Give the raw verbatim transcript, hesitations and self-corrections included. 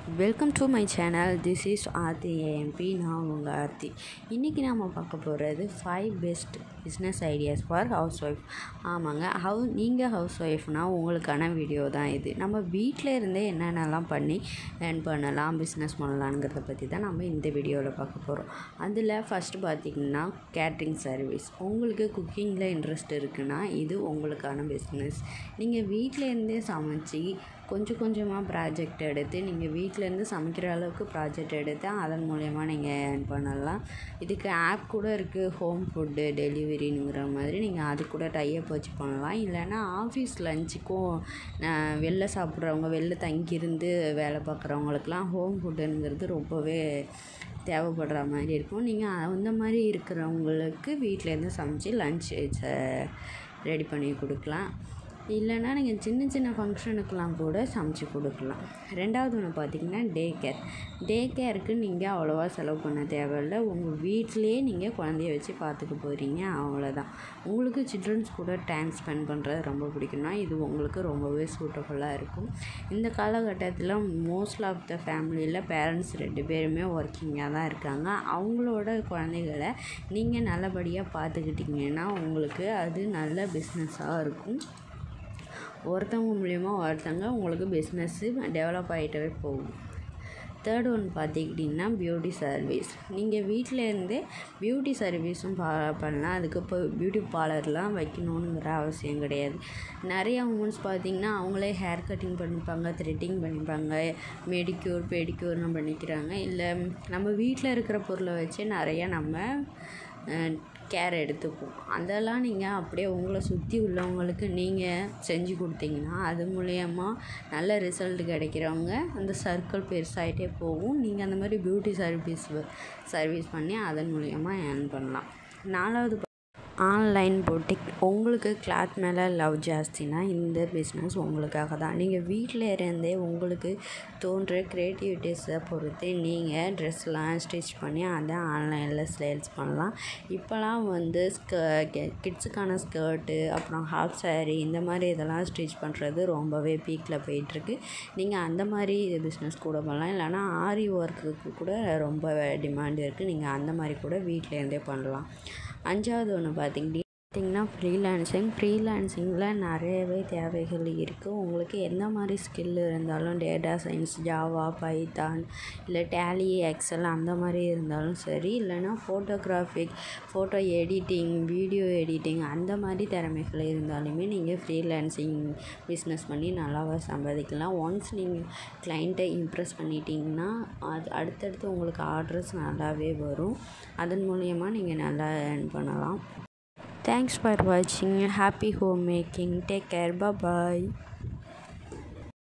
Welcome to my channel. This is Aarthi AMP. நான் உங்கள் ஆர்த்தி. இன்றைக்கி நாம் பார்க்க போகிறது five best business ideas for house wife. ஆமாங்க, ஹவு நீங்கள் ஹவுஸ் ஒய்ஃப்னால் உங்களுக்கான வீடியோ தான் இது. நம்ம வீட்டில் இருந்தே என்னென்னலாம் பண்ணி ஏர்ன் பண்ணலாம், பிஸ்னஸ் பண்ணலாங்கிறத பற்றி தான் நம்ம இந்த வீடியோவில் பார்க்க போகிறோம். அதில் ஃபஸ்ட்டு பார்த்திங்கன்னா கேட்ரிங் சர்வீஸ். உங்களுக்கு குக்கிங்கில் இன்ட்ரெஸ்ட் இருக்குன்னா இது உங்களுக்கான பிஸ்னஸ். நீங்கள் வீட்டில் இருந்தே சமைச்சி கொஞ்சம் கொஞ்சமாக ப்ராஜெக்ட் எடுத்து நீங்கள் வீட்டிலேருந்து சமைக்கிற அளவுக்கு ப்ராஜெக்ட் எடுத்து அதன் மூலயமா நீங்கள் ஏர்ன் பண்ணலாம். இதுக்கு ஆப் கூட இருக்குது, ஹோம் ஃபுட்டு டெலிவரிங்கிற மாதிரி. நீங்கள் அது கூட டைப் வச்சு பண்ணலாம். இல்லைன்னா ஆஃபீஸ் லஞ்சுக்கும் வெளில சாப்பிட்றவங்க, வெளில தங்கியிருந்து வேலை பார்க்குறவங்களுக்குலாம் ஹோம் ஃபுட்டுங்கிறது ரொம்பவே தேவைப்படுற மாதிரி இருக்கும். நீங்கள் அந்த மாதிரி இருக்கிறவங்களுக்கு வீட்டிலேருந்து சமைச்சி லன்ச் ரெடி பண்ணி கொடுக்கலாம். இல்லைன்னா நீங்கள் சின்ன சின்ன ஃபங்க்ஷனுக்கெலாம் கூட சமைச்சி கொடுக்கலாம். ரெண்டாவது ஒன்று பார்த்திங்கன்னா டே கேர். டே கேருக்கு நீங்கள் அவ்வளோவா செலவு பண்ண தேவையில்லை. உங்கள் வீட்டிலேயே நீங்கள் குழந்தைய வச்சு பார்த்துக்க போகிறீங்க, அவ்வளோதான். உங்களுக்கு சில்ட்ரன்ஸ் கூட டைம் ஸ்பெண்ட் பண்ணுறது ரொம்ப பிடிக்கும்னா இது உங்களுக்கு ரொம்பவே சூட்டபுளாக இருக்கும். இந்த காலகட்டத்தில் மோஸ்ட் ஆஃப் த ஃபேமிலியில் பேரண்ட்ஸ் ரெண்டு பேருமே ஒர்க்கிங்காக தான் இருக்காங்க. அவங்களோட குழந்தைகளை நீங்கள் நல்லபடியாக பார்த்துக்கிட்டிங்கன்னா உங்களுக்கு அது நல்ல பிஸ்னஸாக இருக்கும். ஒருத்தவங்க மூலிமா ஒருத்தவங்க உங்களுக்கு பிஸ்னஸ்ஸு டெவலப் ஆகிட்டவே போகும். தேர்ட் ஒன் பார்த்துக்கிட்டிங்கன்னா பியூட்டி சர்வீஸ். நீங்கள் வீட்டிலேருந்தே பியூட்டி சர்வீஸும் பா பண்ணலாம். அதுக்கு இப்போ பியூட்டி பார்லர்லாம் வைக்கணுங்கிற அவசியம் கிடையாது. நிறையா உமன்ஸ் பார்த்திங்கன்னா அவங்களே ஹேர் கட்டிங் பண்ணிப்பாங்க, த்ரெட்டிங் பண்ணிப்பாங்க, மெடிக்யூர் பெடிக்யூர்னு பண்ணிக்கிறாங்க. இல்லை நம்ம வீட்டில் இருக்கிற பொருளை வச்சு நிறையா நம்ம கேர் எடுத்துப்போம். அதெல்லாம் நீங்கள் அப்படியே உங்களை சுற்றி உள்ளவங்களுக்கு நீங்கள் செஞ்சு கொடுத்தீங்கன்னா அது மூலயமா நல்ல ரிசல்ட் கிடைக்கிறவங்க அந்த சர்க்கிள் பெருசாகிட்டே போகும். நீங்கள் அந்த மாதிரி பியூட்டி சர்வீஸ் சர்வீஸ் பண்ணி அதன் மூலயமா ஏர்ன் பண்ணலாம். நாலாவது ஆன்லைன் பொட்டிக். உங்களுக்கு கிளாத் மேலே லவ் ஜாஸ்தினா இந்த பிஸ்னஸ் உங்களுக்காக தான். நீங்கள் வீட்டில் இருந்தே உங்களுக்கு தோன்ற க்ரியேட்டிவிட்டிஸை பொறுத்து நீங்கள் ட்ரெஸ்லாம் ஸ்டிச் பண்ணி அதை ஆன்லைனில் சேல்ஸ் பண்ணலாம். இப்போலாம் வந்து ஸ்க கிட்ஸுக்கான ஸ்கர்ட்டு, அப்புறம் ஹாஃப் சாரீ, இந்த மாதிரி இதெல்லாம் ஸ்டிச் பண்ணுறது ரொம்பவே பீக்கில் போயிட்டுருக்கு. நீங்கள் அந்த மாதிரி பிஸ்னஸ் கூட பண்ணலாம். இல்லைனா ஆரி ஒர்க்குக்கு கூட ரொம்ப டிமாண்ட் இருக்குது. நீங்கள் அந்த மாதிரி கூட வீட்டிலேருந்தே பண்ணலாம். அஞ்சாவது ஒன்று பார்த்திங்கன்னா பார்த்திங்கன்னா ஃப்ரீலான்சிங். ஃப்ரீலான்சிங்கில் நிறையவே தேவைகள் இருக்குது. உங்களுக்கு எந்த மாதிரி ஸ்கில் இருந்தாலும், டேட்டா சயின்ஸ், ஜாவா, பைத்தான், இல்லை டேலி, எக்ஸல் அந்த மாதிரி இருந்தாலும் சரி, இல்லைனா photographic, photo editing, video editing அந்த மாதிரி திறமைகள் இருந்தாலுமே நீங்கள் ஃப்ரீலான்சிங் பிஸ்னஸ் பண்ணி நல்லாவே சம்பாதிக்கலாம். ஒன்ஸ் நீங்கள் கிளைண்ட்டை இம்ப்ரெஸ் பண்ணிட்டீங்கன்னா அது அடுத்தடுத்து உங்களுக்கு ஆர்டர்ஸ் நல்லாவே வரும். அதன் மூலயமா நீங்கள் நல்லா ஏர்ன் பண்ணலாம். Thanks for watching. Happy homemaking. Take care. Bye bye.